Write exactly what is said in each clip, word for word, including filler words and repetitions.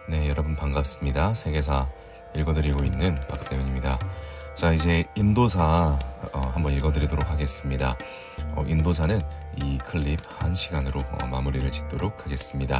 네, 여러분 반갑습니다. 세계사 읽어드리고 있는 박세윤입니다. 자, 이제 인도사 어, 한번 읽어드리도록 하겠습니다. 어, 인도사는 이 클립 한 시간으로 어, 마무리를 짓도록 하겠습니다.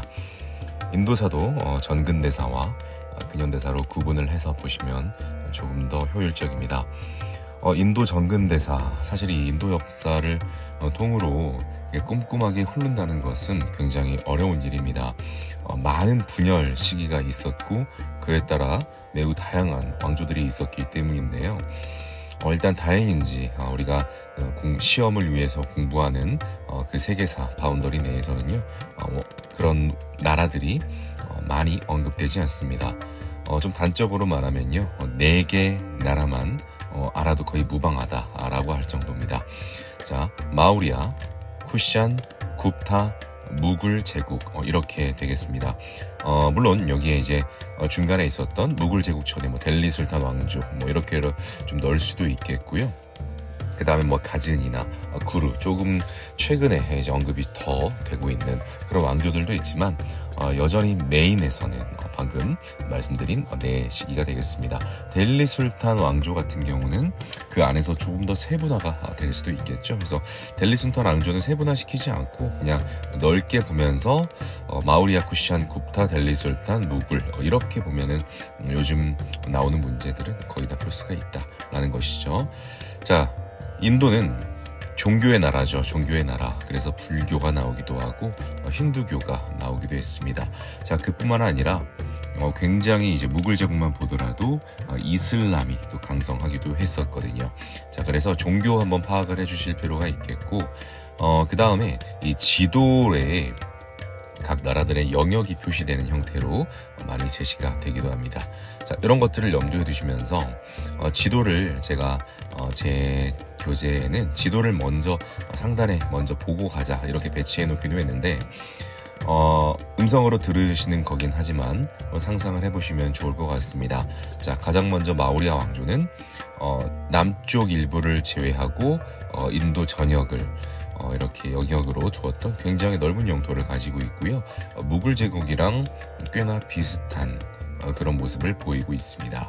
인도사도 어, 전근대사와 어, 근현대사로 구분을 해서 보시면 조금 더 효율적입니다. 어, 인도 전근대사, 사실 이 인도 역사를 어, 통으로 꼼꼼하게 훑는다는 것은 굉장히 어려운 일입니다. 어, 많은 분열 시기가 있었고 그에 따라 매우 다양한 왕조들이 있었기 때문인데요. 어, 일단 다행인지 어, 우리가 어, 공, 시험을 위해서 공부하는 어, 그 세계사 바운더리 내에서는요 어, 뭐, 그런 나라들이 어, 많이 언급되지 않습니다. 어, 좀 단적으로 말하면요 어, 네 개 나라만 어, 알아도 거의 무방하다라고 할 정도입니다. 자, 마우리아, 쿠샨, 굽타, 무굴 제국 어, 이렇게 되겠습니다. 어, 물론 여기에 이제 어, 중간에 있었던 무굴 제국 전에 뭐 델리 술탄 왕조 뭐 이렇게 좀 넣을 수도 있겠고요. 그 다음에 뭐 가즈니나 어, 구루 조금 최근에 이제 언급이 더 되고 있는 그런 왕조들도 있지만 어, 여전히 메인에서는 어, 방금 말씀드린 어, 네 시기가 되겠습니다. 델리 술탄 왕조 같은 경우는 그 안에서 조금 더 세분화가 될 수도 있겠죠. 그래서 델리 술탄 왕조는 세분화시키지 않고 그냥 넓게 보면서 어, 마우리아, 쿠샨, 굽타, 델리 술탄, 무굴 어, 이렇게 보면은 요즘 나오는 문제들은 거의 다 볼 수가 있다라는 것이죠. 자, 인도는 종교의 나라죠. 종교의 나라. 그래서 불교가 나오기도 하고 어, 힌두교가 나오기도 했습니다. 자, 그뿐만 아니라 어, 굉장히 이제 무굴 제국만 보더라도 어, 이슬람이 또 강성하기도 했었거든요. 자, 그래서 종교 한번 파악을 해주실 필요가 있겠고, 어, 그 다음에 이 지도에 각 나라들의 영역이 표시되는 형태로 많이 제시가 되기도 합니다. 자, 이런 것들을 염두에 두시면서 어, 지도를 제가 어, 제 교재에는 지도를 먼저 어, 상단에 먼저 보고 가자 이렇게 배치해 놓기도 했는데 어, 음성으로 들으시는 거긴 하지만 어, 상상을 해보시면 좋을 것 같습니다. 자, 가장 먼저 마우리아 왕조는 어, 남쪽 일부를 제외하고 어, 인도 전역을 어, 이렇게 영역으로 두었던 굉장히 넓은 영토를 가지고 있고요. 어, 무굴 제국이랑 꽤나 비슷한 어, 그런 모습을 보이고 있습니다.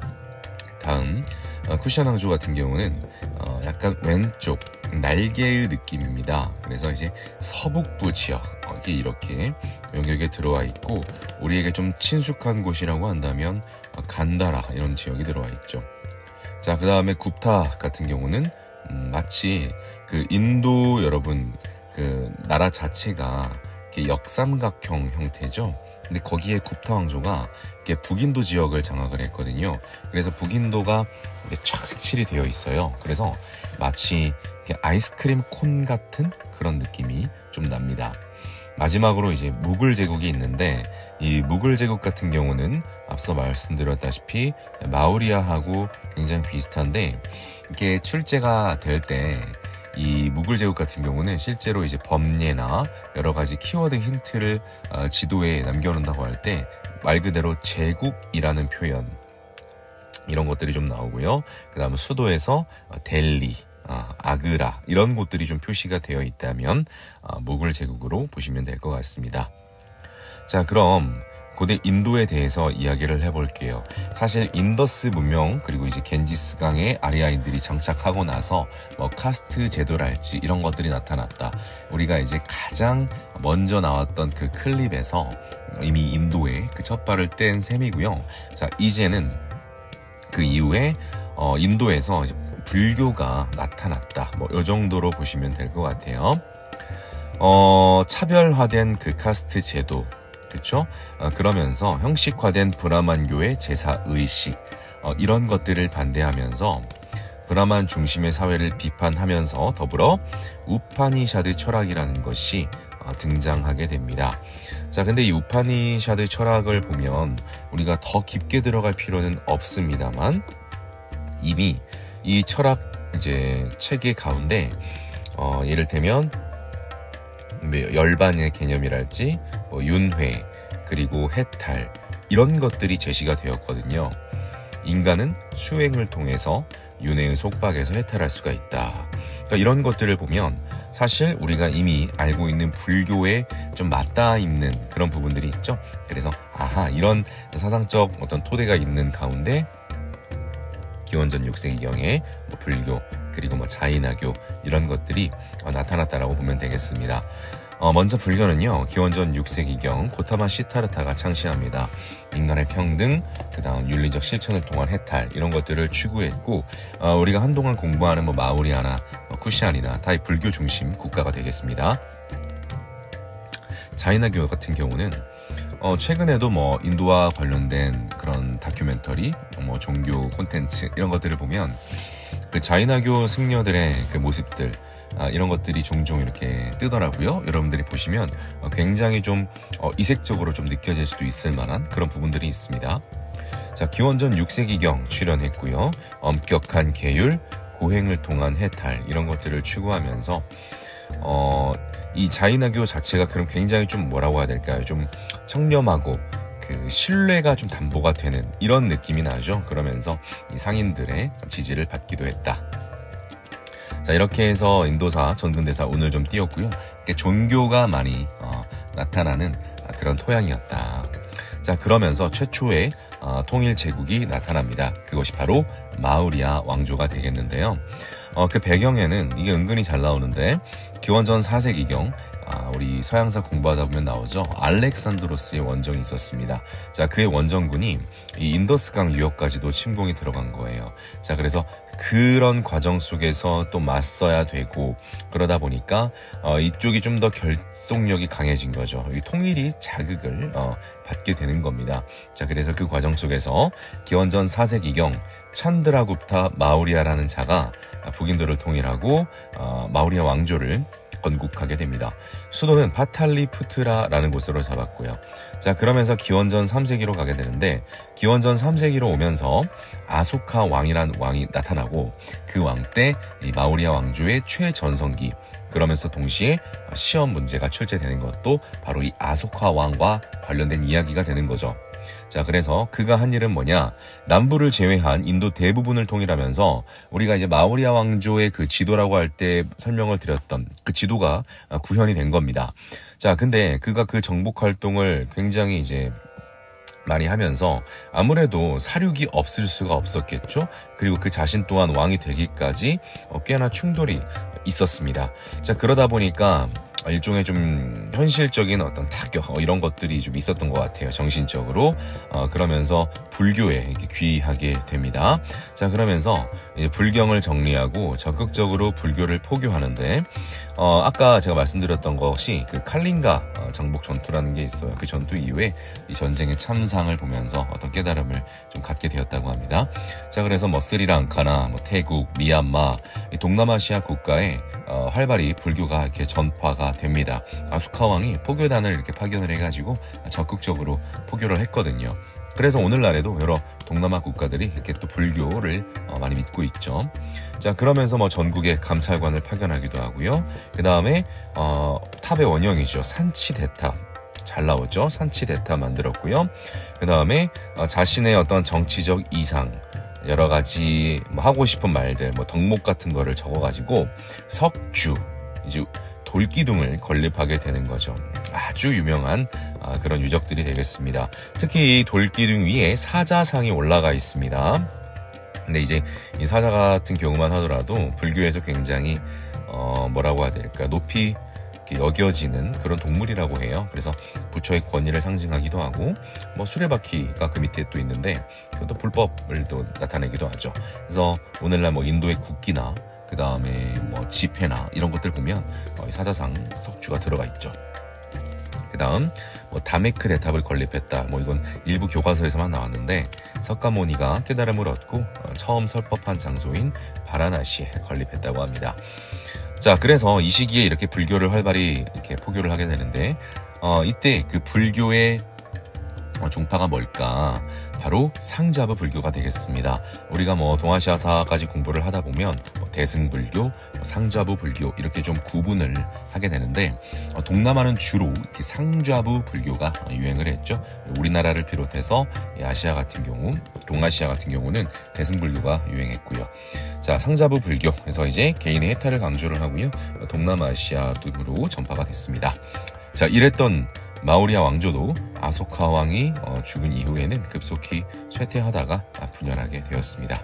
다음 어, 쿠샨 왕조 같은 경우는 어, 약간 왼쪽 날개의 느낌입니다. 그래서 이제 서북부 지역 어, 이렇게 영역에 들어와 있고 우리에게 좀 친숙한 곳이라고 한다면 어, 간다라 이런 지역이 들어와 있죠. 자, 그 다음에 굽타 같은 경우는 음, 마치 그 인도 여러분 그 나라 자체가 이렇게 역삼각형 형태죠. 근데 거기에 굽타 왕조가 이렇게 북인도 지역을 장악을 했거든요. 그래서 북인도가 착 색칠이 되어 있어요. 그래서 마치 이렇게 아이스크림 콘 같은 그런 느낌이 좀 납니다. 마지막으로 이제 무굴 제국이 있는데 이 무굴 제국 같은 경우는 앞서 말씀드렸다시피 마우리아하고 굉장히 비슷한데 이게 출제가 될 때 이 무굴 제국 같은 경우는 실제로 이제 범례나 여러 가지 키워드 힌트를 어, 지도에 남겨놓는다고 할 때 말 그대로 제국이라는 표현 이런 것들이 좀 나오고요. 그 다음에 수도에서 어, 델리, 어, 아그라 이런 곳들이 좀 표시가 되어 있다면 어, 무굴 제국으로 보시면 될 것 같습니다. 자, 그럼 고대 인도에 대해서 이야기를 해볼게요. 사실 인더스 문명 그리고 이제 겐지스강에 아리아인들이 정착하고 나서 뭐 카스트 제도랄지 이런 것들이 나타났다. 우리가 이제 가장 먼저 나왔던 그 클립에서 이미 인도에 그 첫 발을 뗀 셈이고요. 자, 이제는 그 이후에 어, 인도에서 이제 불교가 나타났다. 뭐 이 정도로 보시면 될 것 같아요. 어, 차별화된 그 카스트 제도. 그렇죠? 어, 그러면서 형식화된 브라만교의 제사 의식 어, 이런 것들을 반대하면서 브라만 중심의 사회를 비판하면서 더불어 우파니샤드 철학이라는 것이 어, 등장하게 됩니다. 자, 근데 이 우파니샤드 철학을 보면 우리가 더 깊게 들어갈 필요는 없습니다만 이미 이 철학 이제 체계 가운데 어, 예를들면 열반의 개념이랄지 뭐 윤회 그리고 해탈 이런 것들이 제시가 되었거든요. 인간은 수행을 통해서 윤회의 속박에서 해탈할 수가 있다. 그러니까 이런 것들을 보면 사실 우리가 이미 알고 있는 불교에 좀 맞닿아 있는 그런 부분들이 있죠. 그래서 아하, 이런 사상적 어떤 토대가 있는 가운데 기원전 육 세기경에 뭐 불교 그리고 뭐 자인화교 이런 것들이 어, 나타났다라고 보면 되겠습니다. 어, 먼저 불교는요, 기원전 육 세기경 고타마 시타르타가 창시합니다. 인간의 평등, 그 다음 윤리적 실천을 통한 해탈, 이런 것들을 추구했고, 어, 우리가 한동안 공부하는 뭐 마우리아나 뭐 쿠시안이나 다 이 불교 중심 국가가 되겠습니다. 자인화교 같은 경우는 어, 최근에도 뭐 인도와 관련된 그런 다큐멘터리, 뭐 종교 콘텐츠 이런 것들을 보면 그 자인화교 승려들의 그 모습들, 아, 이런 것들이 종종 이렇게 뜨더라고요. 여러분들이 보시면 어, 굉장히 좀 어, 이색적으로 좀 느껴질 수도 있을 만한 그런 부분들이 있습니다. 자, 기원전 육 세기경 출현했고요. 엄격한 계율, 고행을 통한 해탈 이런 것들을 추구하면서 어, 이 자인화교 자체가 그럼 굉장히 좀 뭐라고 해야 될까요? 좀 청렴하고 그 신뢰가 좀 담보가 되는 이런 느낌이 나죠. 그러면서 이 상인들의 지지를 받기도 했다. 자, 이렇게 해서 인도사, 전근대사 오늘 좀 띄웠고요. 종교가 많이 어, 나타나는 그런 토양이었다. 자, 그러면서 최초의 어, 통일 제국이 나타납니다. 그것이 바로 마우리아 왕조가 되겠는데요. 어, 그 배경에는 이게 은근히 잘 나오는데 기원전 사 세기경 아, 우리 서양사 공부하다 보면 나오죠. 알렉산드로스의 원정이 있었습니다. 자, 그의 원정군이 이 인더스강 유역까지도 침공이 들어간 거예요. 자, 그래서 그런 과정 속에서 또 맞서야 되고 그러다 보니까 어, 이쪽이 좀 더 결속력이 강해진 거죠. 이 통일이 자극을 어, 받게 되는 겁니다. 자, 그래서 그 과정 속에서 기원전 사 세기경 찬드라굽타 마우리아라는 자가 북인도를 통일하고 어, 마우리아 왕조를 건국하게 됩니다. 수도는 파탈리푸트라라는 곳으로 잡았고요. 자, 그러면서 기원전 삼 세기로 가게 되는데 기원전 삼 세기로 오면서 아소카 왕이란 왕이 나타나고 그 왕 때 이 마우리아 왕조의 최전성기, 그러면서 동시에 시험 문제가 출제되는 것도 바로 이 아소카 왕과 관련된 이야기가 되는 거죠. 자, 그래서 그가 한 일은 뭐냐? 남부를 제외한 인도 대부분을 통일하면서 우리가 이제 마우리아 왕조의 그 지도라고 할 때 설명을 드렸던 그 지도가 구현이 된 겁니다. 자, 근데 그가 그 정복 활동을 굉장히 이제 많이 하면서 아무래도 사륙이 없을 수가 없었겠죠. 그리고 그 자신 또한 왕이 되기까지 꽤나 충돌이 있었습니다. 자, 그러다 보니까 일종의 좀 현실적인 어떤 타격 어, 이런 것들이 좀 있었던 것 같아요. 정신적으로. 어, 그러면서 불교에 이렇게 귀의하게 됩니다. 자, 그러면서 이제 불경을 정리하고 적극적으로 불교를 포교하는데 어, 아까 제가 말씀드렸던 것이 그 칼링가 어, 정복 전투라는 게 있어요. 그 전투 이후에 이 전쟁의 참상을 보면서 어떤 깨달음을 좀 갖게 되었다고 합니다. 자, 그래서 뭐 스리랑카나 뭐 태국, 미얀마 이 동남아시아 국가에 어, 활발히 불교가 이렇게 전파가 됩니다. 아소카 왕이 포교단을 이렇게 파견을 해가지고 적극적으로 포교를 했거든요. 그래서 오늘날에도 여러 동남아 국가들이 이렇게 또 불교를 어, 많이 믿고 있죠. 자, 그러면서 뭐 전국에 감찰관을 파견하기도 하고요. 그 다음에 어, 탑의 원형이죠. 산치대탑. 잘 나오죠. 산치대탑 만들었고요. 그 다음에 어, 자신의 어떤 정치적 이상, 여러 가지 뭐 하고 싶은 말들, 뭐 덕목 같은 거를 적어가지고 석주, 이제 돌기둥을 건립하게 되는 거죠. 아주 유명한 아, 그런 유적들이 되겠습니다. 특히 이 돌기둥 위에 사자상이 올라가 있습니다. 근데 이제 이 사자 같은 경우만 하더라도 불교에서 굉장히 어, 뭐라고 해야 될까, 높이 여겨지는 그런 동물이라고 해요. 그래서 부처의 권위를 상징하기도 하고, 뭐 수레바퀴가 그 밑에 또 있는데 그것도 불법을 또 나타내기도 하죠. 그래서 오늘날 뭐 인도의 국기나 그 다음에 뭐 지폐나 이런 것들 보면 어, 사자상 석주가 들어가 있죠. 그 다음 뭐 다메크 대탑을 건립했다. 뭐 이건 일부 교과서에서만 나왔는데 석가모니가 깨달음을 얻고 어, 처음 설법한 장소인 바라나시에 건립했다고 합니다. 자, 그래서 이 시기에 이렇게 불교를 활발히 이렇게 포교를 하게 되는데 어, 이때 그 불교의 어, 종파가 뭘까? 바로 상자부 불교가 되겠습니다. 우리가 뭐 동아시아사까지 공부를 하다 보면 뭐 대승불교, 상좌부 불교 이렇게 좀 구분을 하게 되는데 어, 동남아는 주로 상좌부 불교가 유행을 했죠. 우리나라를 비롯해서 아시아 같은 경우, 동아시아 같은 경우는 대승불교가 유행했고요. 자, 상좌부 불교, 그래서 이제 개인의 해탈을 강조를 하고요. 동남아시아 등으로 전파가 됐습니다. 자, 이랬던 마우리아 왕조도 아소카 왕이 어, 죽은 이후에는 급속히 쇠퇴하다가 분열하게 되었습니다.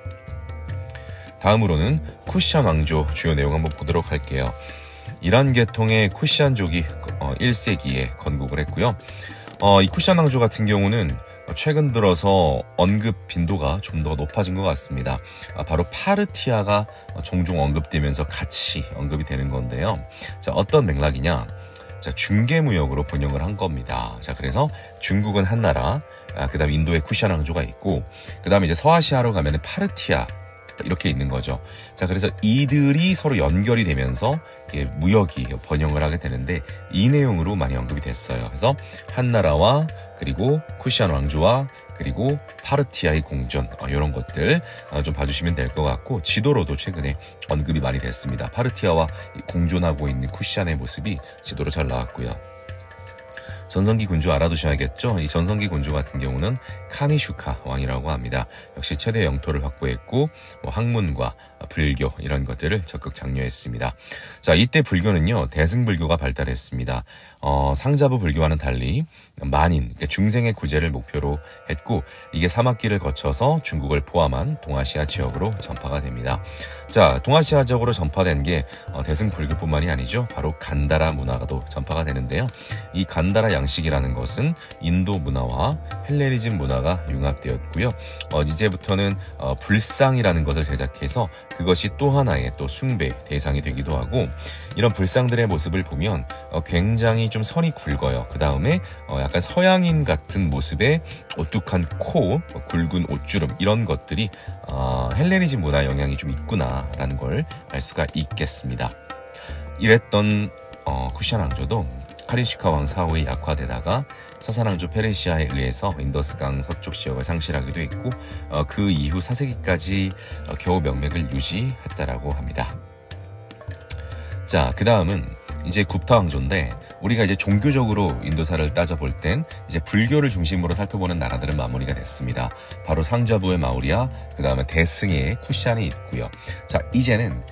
다음으로는 쿠시안 왕조 주요 내용 한번 보도록 할게요. 이란 계통의 쿠시안족이 어, 일 세기에 건국을 했고요. 어, 이 쿠시안 왕조 같은 경우는 최근 들어서 언급 빈도가 좀 더 높아진 것 같습니다. 아, 바로 파르티아가 종종 언급되면서 같이 언급이 되는 건데요. 자, 어떤 맥락이냐? 자, 중개무역으로 번영을 한 겁니다. 자, 그래서 중국은 한 나라, 아, 그 다음 인도에 쿠시안 왕조가 있고, 그 다음에 이제 서아시아로 가면은 파르티아, 이렇게 있는 거죠. 자, 그래서 이들이 서로 연결이 되면서 무역이 번영을 하게 되는데 이 내용으로 많이 언급이 됐어요. 그래서 한 나라와 그리고 쿠시안 왕조와 그리고 파르티아의 공존, 어, 이런 것들 어, 좀 봐주시면 될 것 같고, 지도로도 최근에 언급이 많이 됐습니다. 파르티아와 공존하고 있는 쿠시안의 모습이 지도로 잘 나왔고요. 전성기 군주 알아두셔야겠죠. 이 전성기 군주 같은 경우는 카니슈카 왕이라고 합니다. 역시 최대 영토를 확보했고 뭐 학문과 불교 이런 것들을 적극 장려했습니다. 자, 이때 불교는요 대승불교가 발달했습니다. 어, 상자부 불교와는 달리 만인, 그러니까 중생의 구제를 목표로 했고, 이게 사막길을 거쳐서 중국을 포함한 동아시아 지역으로 전파가 됩니다. 자, 동아시아 지역으로 전파된 게 어, 대승불교뿐만이 아니죠. 바로 간다라 문화가도 전파가 되는데요. 이 간다라 양식이라는 것은 인도 문화와 헬레니즘 문화가 융합되었고요. 어, 이제부터는 어, 불상이라는 것을 제작해서 그것이 또 하나의 또 숭배 대상이 되기도 하고, 이런 불상들의 모습을 보면 어, 굉장히 좀 선이 굵어요. 그 다음에 어, 약간 서양인 같은 모습의 오뚝한 코, 어, 굵은 옷주름 이런 것들이 어, 헬레니즘 문화 영향이 좀 있구나라는 걸 알 수가 있겠습니다. 이랬던 어, 쿠시안 왕조도 카리슈카 왕 사후에 약화되다가 사산 왕조 페르시아에 의해서 인더스강 서쪽 지역을 상실하기도 했고, 어, 그 이후 사 세기까지 어, 겨우 명맥을 유지했다라고 합니다. 자, 그 다음은 이제 굽타 왕조인데, 우리가 이제 종교적으로 인도사를 따져볼 땐 이제 불교를 중심으로 살펴보는 나라들은 마무리가 됐습니다. 바로 상좌부의 마우리아, 그 다음에 대승의 쿠시안이 있고요. 자, 이제는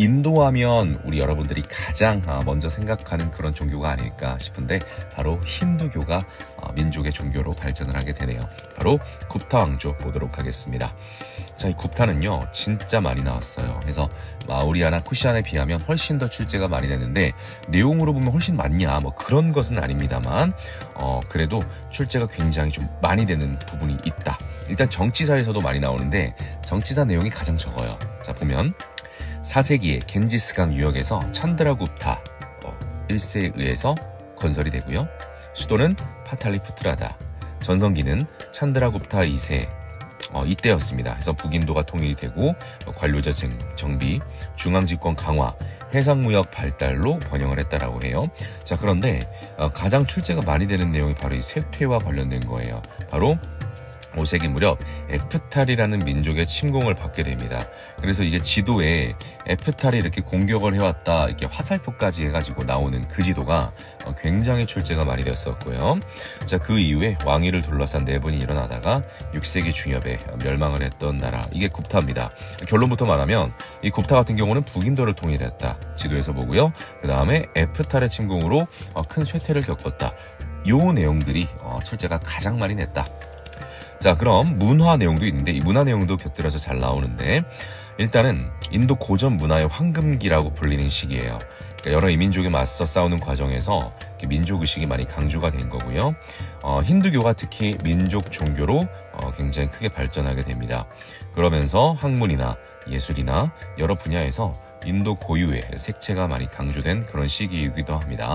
인도하면 우리 여러분들이 가장 먼저 생각하는 그런 종교가 아닐까 싶은데, 바로 힌두교가 민족의 종교로 발전을 하게 되네요. 바로 굽타 왕조 보도록 하겠습니다. 자, 이 굽타는요 진짜 많이 나왔어요. 그래서 마우리아나 쿠시안에 비하면 훨씬 더 출제가 많이 되는데, 내용으로 보면 훨씬 많냐 뭐 그런 것은 아닙니다만, 어 그래도 출제가 굉장히 좀 많이 되는 부분이 있다. 일단 정치사에서도 많이 나오는데 정치사 내용이 가장 적어요. 자, 보면 사 세기에 겐지스강 유역에서 찬드라굽타 어, 일 세에 의해서 건설이 되고요. 수도는 파탈리푸트라다. 전성기는 찬드라굽타 이 세 어, 이때였습니다. 그래서 북인도가 통일이 되고 어, 관료제 정비, 중앙집권 강화, 해상무역 발달로 번영을 했다라고 해요. 자, 그런데 어, 가장 출제가 많이 되는 내용이 바로 이 쇠퇴와 관련된 거예요. 바로 오 세기 무렵 에프탈이라는 민족의 침공을 받게 됩니다. 그래서 이게 지도에 에프탈이 이렇게 공격을 해왔다, 이렇게 화살표까지 해가지고 나오는 그 지도가 굉장히 출제가 많이 되었었고요. 자, 그 이후에 왕위를 둘러싼 내분이 일어나다가 육 세기 중엽에 멸망을 했던 나라, 이게 굽타입니다. 결론부터 말하면 이 굽타 같은 경우는 북인도를 통일했다, 지도에서 보고요. 그 다음에 에프탈의 침공으로 큰 쇠퇴를 겪었다. 요 내용들이 출제가 가장 많이 냈다. 자, 그럼 문화 내용도 있는데, 이 문화 내용도 곁들여서 잘 나오는데, 일단은 인도 고전 문화의 황금기라고 불리는 시기예요. 그러니까 여러 이민족에 맞서 싸우는 과정에서 민족의식이 많이 강조가 된 거고요. 어, 힌두교가 특히 민족 종교로 어, 굉장히 크게 발전하게 됩니다. 그러면서 학문이나 예술이나 여러 분야에서 인도 고유의 색채가 많이 강조된 그런 시기이기도 합니다.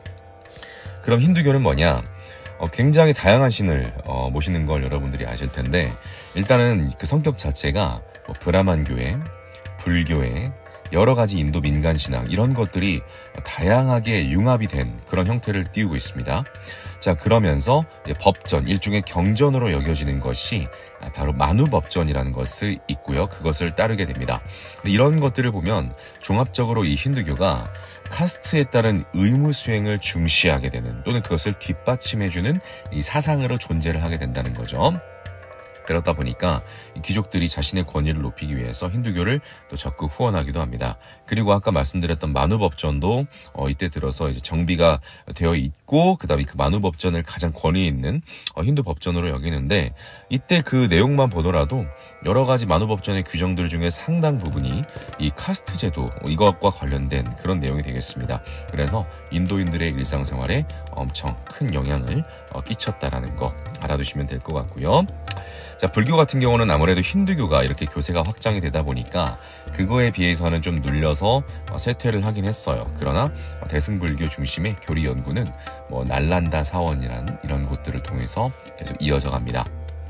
그럼 힌두교는 뭐냐? 어, 굉장히 다양한 신을 어, 모시는 걸 여러분들이 아실 텐데, 일단은 그 성격 자체가 뭐 브라만 교회, 불교회, 여러 가지 인도 민간 신앙 이런 것들이 다양하게 융합이 된 그런 형태를 띄우고 있습니다. 자, 그러면서 법전, 일종의 경전으로 여겨지는 것이 바로 만우법전이라는 것을 있고요. 그것을 따르게 됩니다. 이런 것들을 보면 종합적으로 이 힌두교가 카스트에 따른 의무 수행을 중시하게 되는, 또는 그것을 뒷받침해주는 이 사상으로 존재를 하게 된다는 거죠. 그렇다 보니까 이 귀족들이 자신의 권위를 높이기 위해서 힌두교를 또 적극 후원하기도 합니다. 그리고 아까 말씀드렸던 만우법전도 어, 이때 들어서 이제 정비가 되어 있고, 그다음에 그 만우법전을 가장 권위 있는 어, 힌두 법전으로 여기는데, 이때 그 내용만 보더라도 여러 가지 만우법전의 규정들 중에 상당 부분이 이 카스트 제도, 이것과 관련된 그런 내용이 되겠습니다. 그래서 인도인들의 일상생활에 엄청 큰 영향을 어, 끼쳤다라는 거 알아두시면 될 것 같고요. 자, 불교 같은 경우는 아무래도 힌두교가 이렇게 교세가 확장이 되다 보니까 그거에 비해서는 좀 눌려서 쇠퇴를 하긴 했어요. 그러나 대승불교 중심의 교리 연구는 뭐 날란다 사원이라는 이런 곳들을 통해서 계속 이어져 갑니다.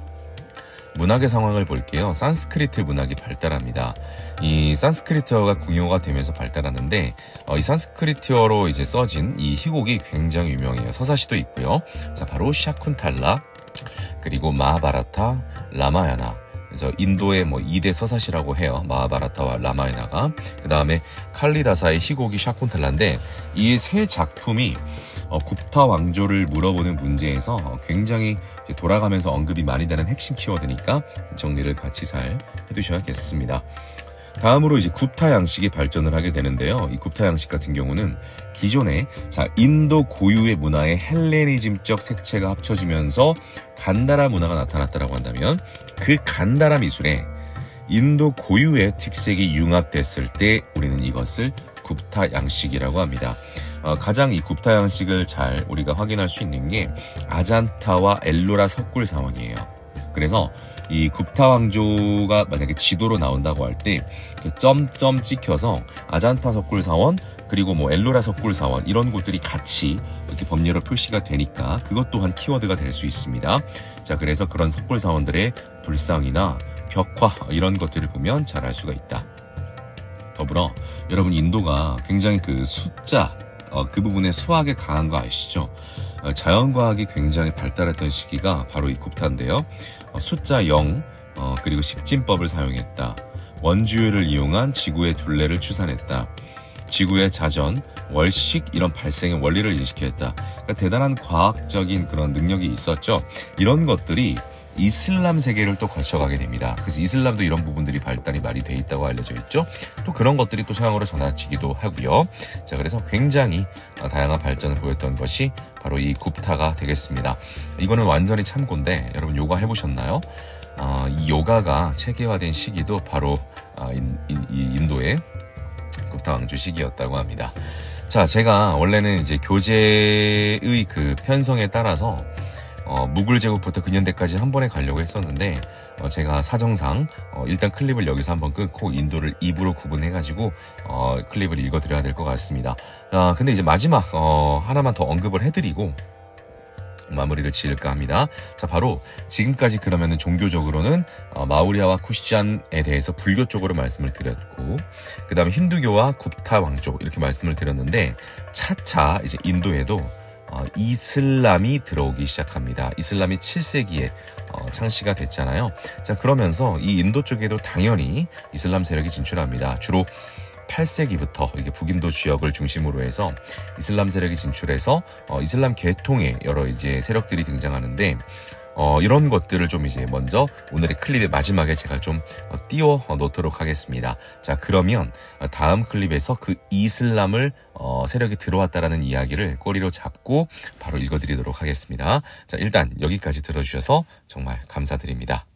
문학의 상황을 볼게요. 산스크리트 문학이 발달합니다. 이 산스크리트어가 공용어가 되면서 발달하는데, 어, 이 산스크리트어로 이제 써진 이 희곡이 굉장히 유명해요. 서사시도 있고요. 자, 바로 샤쿤탈라, 그리고 마하바라타, 라마야나. 그래서 인도의 뭐 이 대 서사시라고 해요. 마하바라타와 라마야나가. 그 다음에 칼리다사의 희곡이 샤쿤탈라인데, 이 세 작품이 어, 굽타 왕조를 물어보는 문제에서 굉장히 돌아가면서 언급이 많이 되는 핵심 키워드니까 정리를 같이 잘 해두셔야겠습니다. 다음으로 이제 굽타 양식이 발전을 하게 되는데요. 이 굽타 양식 같은 경우는 기존에 자 인도 고유의 문화의 헬레니즘적 색채가 합쳐지면서 간다라 문화가 나타났다라고 한다면, 그 간다라 미술에 인도 고유의 특색이 융합됐을 때 우리는 이것을 굽타 양식이라고 합니다. 어, 가장 이 굽타 양식을 잘 우리가 확인할 수 있는 게 아잔타와 엘로라 석굴 사원이에요. 그래서 이 굽타 왕조가 만약에 지도로 나온다고 할 때 점점 찍혀서 아잔타 석굴 사원, 그리고 뭐 엘로라 석굴 사원, 이런 곳들이 같이 이렇게 법례로 표시가 되니까 그것 또한 키워드가 될 수 있습니다. 자, 그래서 그런 석굴 사원들의 불상이나 벽화 이런 것들을 보면 잘 알 수가 있다. 더불어 여러분, 인도가 굉장히 그 숫자, 어, 그 부분에 수학에 강한 거 아시죠? 어, 자연과학이 굉장히 발달했던 시기가 바로 이 굽타인데요. 어, 숫자 영, 어, 그리고 십진법을 사용했다. 원주율을 이용한 지구의 둘레를 추산했다. 지구의 자전, 월식 이런 발생의 원리를 인식했다. 그러니까 대단한 과학적인 그런 능력이 있었죠. 이런 것들이 이슬람 세계를 또 거쳐가게 됩니다. 그래서 이슬람도 이런 부분들이 발달이 많이 돼 있다고 알려져 있죠. 또 그런 것들이 또 서양으로 전해지기도 하고요. 자, 그래서 굉장히 다양한 발전을 보였던 것이 바로 이 굽타가 되겠습니다. 이거는 완전히 참고인데, 여러분 요가 해보셨나요? 어, 이 요가가 체계화된 시기도 바로 어, 인, 인, 인도의 굽타 왕조 시기였다고 합니다. 자, 제가 원래는 이제 교재의 그 편성에 따라서 어, 무굴 제국부터 근현대까지 한 번에 가려고 했었는데, 어, 제가 사정상 어, 일단 클립을 여기서 한번 끊고 인도를 이 부로 구분해가지고 어, 클립을 읽어드려야 될 것 같습니다. 아, 근데 이제 마지막 어, 하나만 더 언급을 해드리고 마무리를 지을까 합니다. 자, 바로 지금까지 그러면은 종교적으로는 어, 마우리아와 쿠시잔에 대해서 불교 쪽으로 말씀을 드렸고, 그 다음에 힌두교와 굽타 왕조 이렇게 말씀을 드렸는데, 차차 이제 인도에도 어, 이슬람이 들어오기 시작합니다. 이슬람이 칠 세기에 어, 창시가 됐잖아요. 자, 그러면서 이 인도 쪽에도 당연히 이슬람 세력이 진출합니다. 주로 팔 세기부터 이게 북인도 지역을 중심으로 해서 이슬람 세력이 진출해서 어, 이슬람 계통의 여러 이제 세력들이 등장하는데, 어, 이런 것들을 좀 이제 먼저 오늘의 클립의 마지막에 제가 좀 어, 띄워 놓도록 하겠습니다. 자, 그러면 다음 클립에서 그 이슬람을 어, 세력이 들어왔다라는 이야기를 꼬리로 잡고 바로 읽어드리도록 하겠습니다. 자, 일단 여기까지 들어주셔서 정말 감사드립니다.